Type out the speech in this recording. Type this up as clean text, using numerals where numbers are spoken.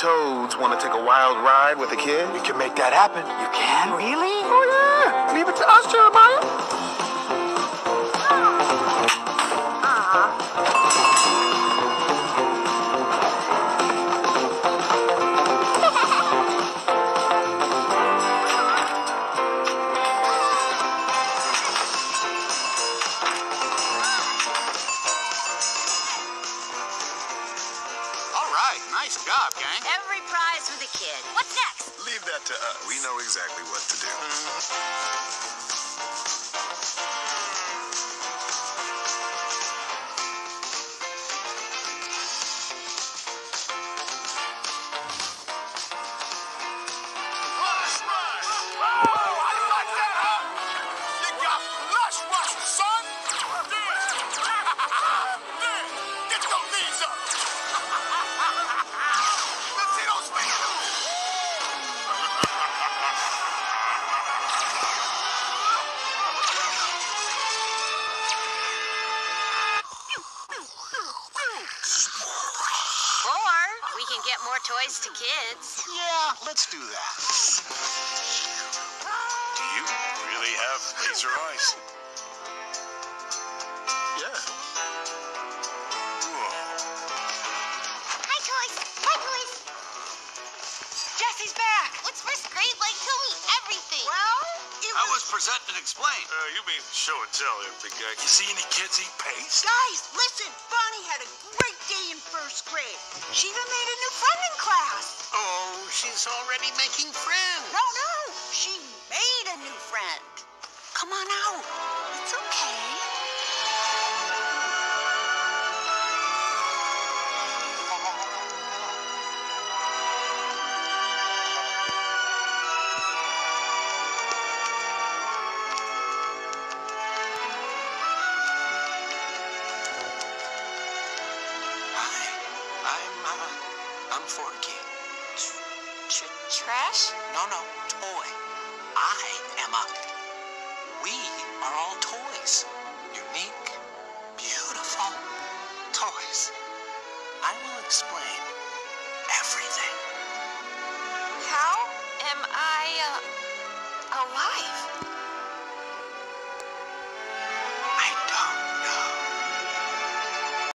toads want to take a wild ride with a kid? We can make that happen. You can? Really? Oh, yeah. Leave it to us, Jeremiah. Nice job, gang. Every prize for the kid. What's next? Leave that to us. We know exactly what to do. Lush Rush! Oh, I like that, huh? You got Lush Rush, son! There! Get those knees up! Let's see those fingers! Or we can get more toys to kids. Yeah, let's do that. Do you really have laser eyes? Yeah. Whoa. Hi, toys. Hi, toys. Jesse's back. What's first grade like? Tell me everything. Well, I was present and explain. You mean show and tell there, big guy. You see any kids eat paste? Guys, listen. Bonnie had a great day in first grade. She even made a new friend in class. Oh, she's already making friends. No, she made a new friend. Come on out. It's okay. I'm Forky. Trash? No, toy. I am a... We are all toys. Unique, beautiful toys. I will explain